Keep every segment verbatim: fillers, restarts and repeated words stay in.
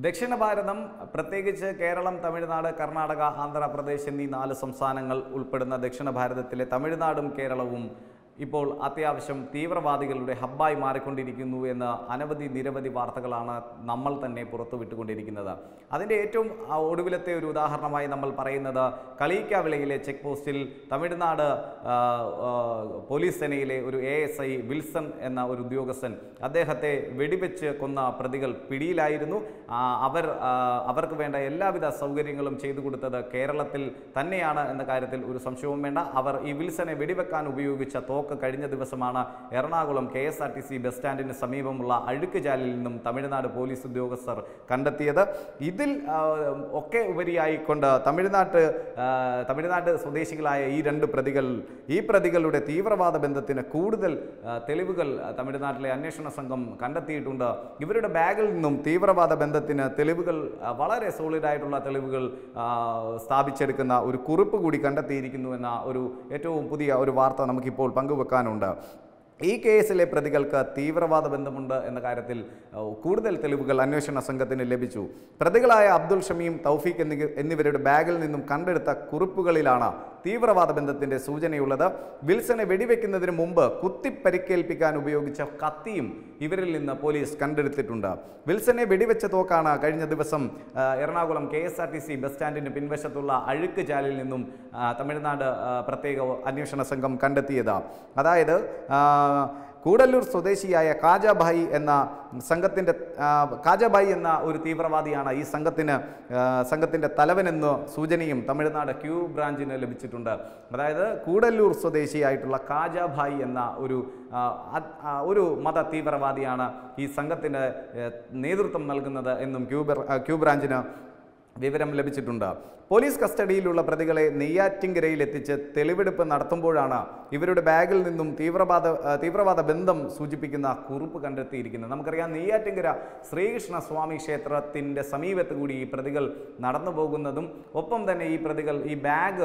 ദക്ഷിണ ഭാരതം പ്രത്യേകിച്ച് കേരളം, തമിഴ്നാട്, കർണാടക, ആന്ധ്രാപ്രദേശ് എന്നീ നാല് സംസ്ഥാനങ്ങൾ ഉൾപ്പെടുന്ന ദക്ഷിണ ഭാരതത്തിലെ തമിഴ്നാടും കേരളവും ഇപ്പോൾ അത്യാവശ്യം തീവ്രവാദികളുടെ ഹബ്ബായി മാറിക്കൊണ്ടിരിക്കുന്നു എന്ന അനവധി നിരവധി വാർത്തകളാണ് നമ്മൾ തന്നെ പുറത്തുവിട്ടുകൊണ്ടിരിക്കുന്നത്. അതിൻ്റെ ഏറ്റവും ഒടുവിലത്തെ ഒരു ഉദാഹരണമായി നമ്മൾ പറയുന്നത് കളിയിക്കാവിളയിലെ ചെക്ക് പോസ്റ്റിൽ തമിഴ്നാട് പോലീസ് സേനയിലെ ഒരു എ എസ് ഐ വിൽസൺ എന്ന ഒരു ഉദ്യോഗസ്ഥൻ, അദ്ദേഹത്തെ വെടിവെച്ച് കൊന്ന പ്രതികൾ പിടിയിലായിരുന്നു. അവർ അവർക്ക് വേണ്ട എല്ലാവിധ സൗകര്യങ്ങളും ചെയ്തു കൊടുത്തത് കേരളത്തിൽ തന്നെയാണ് എന്ന കാര്യത്തിൽ ഒരു സംശയവും വേണ്ട. അവർ ഈ വിൽസനെ വെടിവെക്കാൻ ഉപയോഗിച്ച തോക്ക് കഴിഞ്ഞ ദിവസമാണ് Ernakulam K S R T C bus സ്റ്റാൻഡിന് സമീപമുള്ള അഴുക്കുചാലിൽ നിന്നും തമിഴ്നാട് പോലീസ് ഉദ്യോഗസ്ഥർ കണ്ടെത്തിയത്. ഇതിൽ ഒക്കെ ഉപരിയായിക്കൊണ്ട് തമിഴ്നാട്ട് തമിഴ്നാട് സ്വദേശികളായ ഈ രണ്ട് പ്രതികൾ ഈ പ്രതികളുടെ തീവ്രവാദ ബന്ധത്തിന് കൂടുതൽ തെളിവുകൾ തമിഴ്നാട്ടിലെ അന്വേഷണ സംഘം കണ്ടെത്തിയിട്ടുണ്ട്. ഇവരുടെ ബാഗിൽ നിന്നും തീവ്രവാദ ബന്ധത്തിന് തെളിവുകൾ, വളരെ സോളിഡായിട്ടുള്ള തെളിവുകൾ സ്ഥാപിച്ചെടുക്കുന്ന ഒരു കുറിപ്പ് കൂടി കണ്ടെത്തിയിരിക്കുന്നു എന്ന ഒരു ഏറ്റവും പുതിയ ഒരു വാർത്ത നമുക്കിപ്പോൾ പങ്കുവെക്കാനുണ്ട്. ഈ കേസിലെ പ്രതികൾക്ക് തീവ്രവാദ ബന്ധമുണ്ട് എന്ന കാര്യത്തിൽ കൂടുതൽ തെളിവുകൾ അന്വേഷണ സംഘത്തിന് ലഭിച്ചു. പ്രതികളായ അബ്ദുൾ ഷമീം, തൗഫീഖ് എന്നി എന്നിവരുടെ ബാഗിൽ നിന്നും കണ്ടെടുത്ത കുറിപ്പുകളിലാണ് തീവ്രവാദ ബന്ധത്തിൻ്റെ സൂചനയുള്ളത്. വിൽസനെ വെടിവെക്കുന്നതിന് മുമ്പ് കുത്തിപ്പരിക്കേൽപ്പിക്കാൻ ഉപയോഗിച്ച കത്തിയും ഇവരിൽ നിന്ന് പോലീസ് കണ്ടെടുത്തിട്ടുണ്ട്. വിൽസനെ വെടിവെച്ച തോക്കാണ് കഴിഞ്ഞ ദിവസം Ernakulam K S R T C bus സ്റ്റാൻഡിന് പിൻവശത്തുള്ള അഴുക്ക് ചാലിൽ നിന്നും തമിഴ്നാട് പ്രത്യേക അന്വേഷണ സംഘം കണ്ടെത്തിയത്. അതായത് കൂടല്ലൂർ സ്വദേശിയായ കാജാഭായി എന്ന സംഘത്തിൻ്റെ കാജാഭായി എന്ന ഒരു തീവ്രവാദിയാണ് ഈ സംഘത്തിന് സംഘത്തിൻ്റെ തലവനെന്ന് സൂചനയും തമിഴ്നാട് ക്യൂ ബ്രാഞ്ചിന് ലഭിച്ചിട്ടുണ്ട്. അതായത് കൂടല്ലൂർ സ്വദേശിയായിട്ടുള്ള കാജാഭായി എന്ന ഒരു ഒരു മത തീവ്രവാദിയാണ് ഈ സംഘത്തിന് നേതൃത്വം നൽകുന്നത് എന്നും ക്യൂ ക്യൂ ബ്രാഞ്ചിന് വിവരം ലഭിച്ചിട്ടുണ്ട്. പോലീസ് കസ്റ്റഡിയിലുള്ള പ്രതികളെ നെയ്യാറ്റിൻകരയിൽ എത്തിച്ച് തെളിവെടുപ്പ് നടത്തുമ്പോഴാണ് ഇവരുടെ ബാഗിൽ നിന്നും തീവ്രവാദ തീവ്രവാദ ബന്ധം സൂചിപ്പിക്കുന്ന കുറിപ്പ് കണ്ടെത്തിയിരിക്കുന്നത്. നമുക്കറിയാം, നെയ്യാറ്റിൻകര ശ്രീകൃഷ്ണ സ്വാമി ക്ഷേത്രത്തിൻ്റെ സമീപത്ത് കൂടി ഈ പ്രതികൾ നടന്നു പോകുന്നതും ഒപ്പം തന്നെ ഈ പ്രതികൾ ഈ ബാഗ്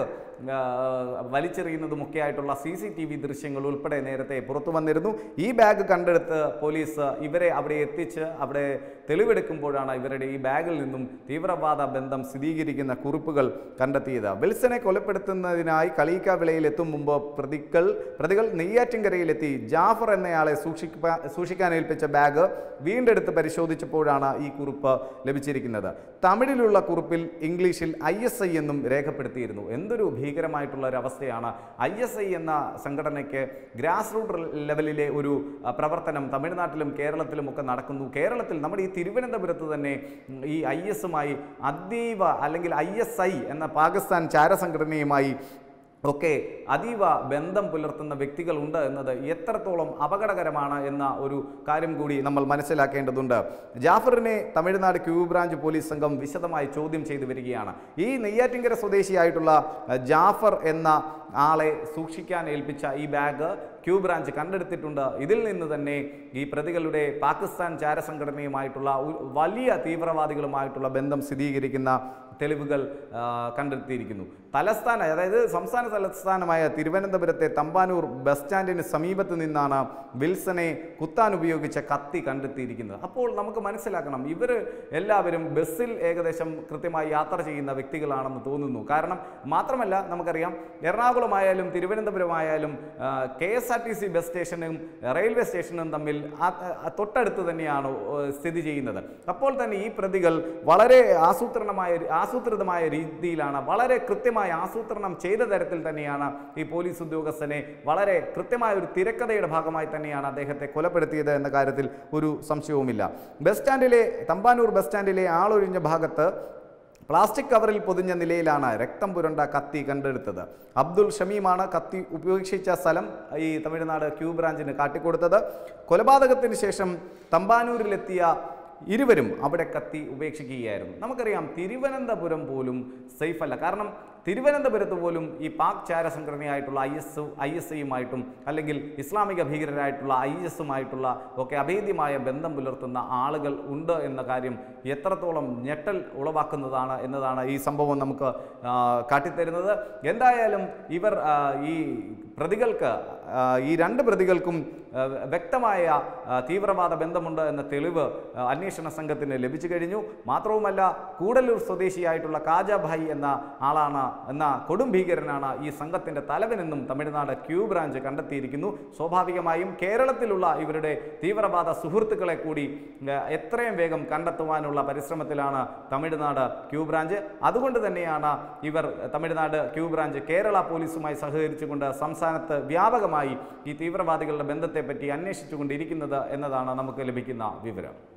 വലിച്ചെറിയുന്നതുമൊക്കെ ആയിട്ടുള്ള സി സി ടി വി ദൃശ്യങ്ങൾ ഉൾപ്പെടെ നേരത്തെ പുറത്തു വന്നിരുന്നു. ഈ ബാഗ് കണ്ടെടുത്ത് പോലീസ് ഇവരെ അവിടെ എത്തിച്ച് അവിടെ തെളിവെടുക്കുമ്പോഴാണ് ഇവരുടെ ഈ ബാഗിൽ നിന്നും തീവ്രവാദ ബന്ധം സ്ഥിരീകരിക്കുന്ന കുറിപ്പുകൾ കണ്ടെത്തിയത്. വിൽസനെ കൊലപ്പെടുത്തുന്നതിനായി കളിയിക്കാവിളയിൽ എത്തും മുമ്പ് പ്രതികൾ പ്രതികൾ നെയ്യാറ്റിൻകരയിലെത്തി ജാഫർ എന്നയാളെ സൂക്ഷിക്കാ സൂക്ഷിക്കാൻ ഏൽപ്പിച്ച ബാഗ് വീണ്ടെടുത്ത് പരിശോധിച്ചപ്പോഴാണ് ഈ കുറിപ്പ് ലഭിച്ചിരിക്കുന്നത്. തമിഴിലുള്ള കുറിപ്പിൽ ഇംഗ്ലീഷിൽ ഐ എസ് ഐ എന്നും രേഖപ്പെടുത്തിയിരുന്നു. എന്തൊരു ഭീകരമായിട്ടുള്ള ഒരു അവസ്ഥയാണ്. ഐ എസ് ഐ എന്ന സംഘടനയ്ക്ക് ഗ്രാസ് റൂട്ട് ലെവലിലെ ഒരു പ്രവർത്തനം തമിഴ്നാട്ടിലും കേരളത്തിലും ഒക്കെ നടക്കുന്നു. കേരളത്തിൽ നമ്മുടെ ഈ തിരുവനന്തപുരത്ത് തന്നെ ഈ ഐ എസുമായി അതീവ അല്ലെങ്കിൽ ഐ എസ് ഐ എന്ന പാകിസ്ഥാൻ ചാരസംഘടനയുമായി ഒക്കെ അതീവ ബന്ധം പുലർത്തുന്ന വ്യക്തികളുണ്ട് എന്നത് എത്രത്തോളം അപകടകരമാണ് എന്ന ഒരു കാര്യം കൂടി നമ്മൾ മനസ്സിലാക്കേണ്ടതുണ്ട്. ജാഫറിനെ തമിഴ്നാട് ക്യൂ ബ്രാഞ്ച് പോലീസ് സംഘം വിശദമായി ചോദ്യം ചെയ്തു വരികയാണ്. ഈ നെയ്യാറ്റിൻകര സ്വദേശിയായിട്ടുള്ള ജാഫർ എന്ന ആളെ സൂക്ഷിക്കാൻ ഏൽപ്പിച്ച ഈ ബാഗ് ക്യൂ ബ്രാഞ്ച് കണ്ടെടുത്തിട്ടുണ്ട്. ഇതിൽ നിന്ന് തന്നെ ഈ പ്രതികളുടെ പാകിസ്ഥാൻ ചാരസംഘടനയുമായിട്ടുള്ള വലിയ തീവ്രവാദികളുമായിട്ടുള്ള ബന്ധം സ്ഥിരീകരിക്കുന്ന തെളിവുകൾ കണ്ടെത്തിയിരിക്കുന്നു. തലസ്ഥാന അതായത് സംസ്ഥാന തലസ്ഥാനമായ തിരുവനന്തപുരത്തെ തമ്പാനൂർ ബസ് സ്റ്റാൻഡിന് സമീപത്ത് നിന്നാണ് വിൽസനെ കുത്താൻ ഉപയോഗിച്ച കത്തി കണ്ടെത്തിയിരിക്കുന്നത്. അപ്പോൾ നമുക്ക് മനസ്സിലാക്കണം, ഇവർ എല്ലാവരും ബസ്സിൽ ഏകദേശം കൃത്യമായി യാത്ര ചെയ്യുന്ന വ്യക്തികളാണെന്ന് തോന്നുന്നു. കാരണം മാത്രമല്ല, നമുക്കറിയാം, എറണാകുളമായാലും തിരുവനന്തപുരമായാലും K S R T C bus സ്റ്റേഷനും റെയിൽവേ സ്റ്റേഷനും തമ്മിൽ തൊട്ടടുത്ത് തന്നെയാണ് സ്ഥിതി ചെയ്യുന്നത്. അപ്പോൾ തന്നെ ഈ പ്രതികൾ വളരെ ആസൂത്രണമായ ആസൂത്രിതമായ രീതിയിലാണ്, വളരെ കൃത്യമായ ആസൂത്രണം ചെയ്ത തരത്തിൽ തന്നെയാണ് ഈ പോലീസ് ഉദ്യോഗസ്ഥനെ വളരെ കൃത്യമായ ഒരു തിരക്കഥയുടെ ഭാഗമായി തന്നെയാണ് അദ്ദേഹത്തെ കൊലപ്പെടുത്തിയത് എന്ന കാര്യത്തിൽ ഒരു സംശയവുമില്ല. ബസ് സ്റ്റാൻഡിലെ തമ്പാനൂർ ബസ് സ്റ്റാൻഡിലെ ആളൊഴിഞ്ഞ ഭാഗത്ത് പ്ലാസ്റ്റിക് കവറിൽ പൊതിഞ്ഞ നിലയിലാണ് രക്തം പുരണ്ട കത്തി കണ്ടെടുത്തത്. അബ്ദുൾ ഷമീമാണ് കത്തി ഉപേക്ഷിച്ച സ്ഥലം ഈ തമിഴ്നാട് ക്യൂ ബ്രാഞ്ചിന് കാട്ടിക്കൊടുത്തത്. കൊലപാതകത്തിന് ശേഷം തമ്പാനൂരിലെത്തിയ ഇരുവരും അവിടെ കത്തി ഉപേക്ഷിക്കുകയായിരുന്നു. നമുക്കറിയാം, തിരുവനന്തപുരം പോലും സേഫ് അല്ല. കാരണം തിരുവനന്തപുരത്ത് പോലും ഈ പാക് ചാര സംഘടനയായിട്ടുള്ള ഐ എസ് ഐ എസ് ഐയുമായിട്ടും അല്ലെങ്കിൽ ഇസ്ലാമിക ഭീകരരായിട്ടുള്ള ഐ എസുമായിട്ടുള്ള ഒക്കെ അഭേദ്യമായ ബന്ധം പുലർത്തുന്ന ആളുകൾ ഉണ്ട് എന്ന കാര്യം എത്രത്തോളം ഞെട്ടൽ ഉളവാക്കുന്നതാണ് എന്നതാണ് ഈ സംഭവം നമുക്ക് കാട്ടിത്തരുന്നത്. എന്തായാലും ഇവർ ഈ പ്രതികൾക്ക് ഈ രണ്ട് പ്രതികൾക്കും വ്യക്തമായ തീവ്രവാദ ബന്ധമുണ്ട് എന്ന തെളിവ് അന്വേഷണ സംഘത്തിന് ലഭിച്ചു കഴിഞ്ഞു. മാത്രവുമല്ല, കൂടല്ലൂർ സ്വദേശിയായിട്ടുള്ള കാജാഭായ് എന്ന ആളാണ് എന്ന കൊടും ഭീകരനാണ് ഈ സംഘത്തിൻ്റെ തലവനെന്നും തമിഴ്നാട് ക്യൂ ബ്രാഞ്ച് കണ്ടെത്തിയിരിക്കുന്നു. സ്വാഭാവികമായും കേരളത്തിലുള്ള ഇവരുടെ തീവ്രവാദ സുഹൃത്തുക്കളെ കൂടി എത്രയും വേഗം കണ്ടെത്തുവാനുള്ള പരിശ്രമത്തിലാണ് തമിഴ്നാട് ക്യൂ ബ്രാഞ്ച്. അതുകൊണ്ട് തന്നെയാണ് ഇവർ തമിഴ്നാട് ക്യൂ ബ്രാഞ്ച് കേരള പോലീസുമായി സഹകരിച്ചുകൊണ്ട് സംസ്ഥാനത്ത് വ്യാപകമായി ഈ തീവ്രവാദികളുടെ ബന്ധത്തെപ്പറ്റി അന്വേഷിച്ചുകൊണ്ടിരിക്കുന്നത് എന്നതാണ് നമുക്ക് ലഭിക്കുന്ന വിവരം.